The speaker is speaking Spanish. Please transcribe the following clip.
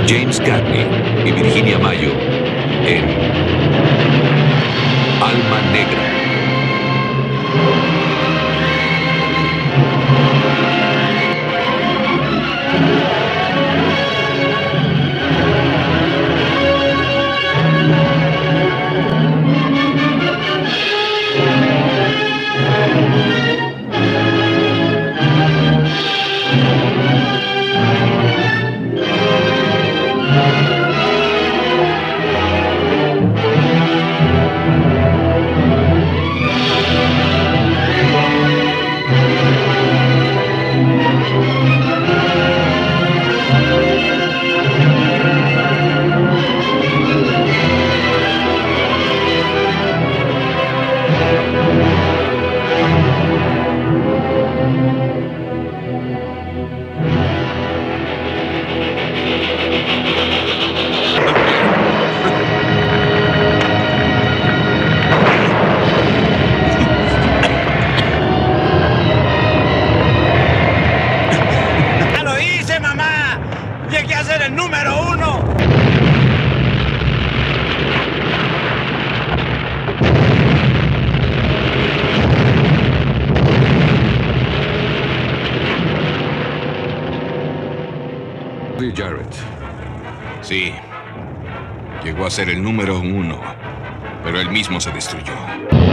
James Cagney y Virginia Mayo en Alma Negra. ¡Llegué a ser el número 1! Lee Jarrett. Sí. Llegó a ser el número 1, pero él mismo se destruyó.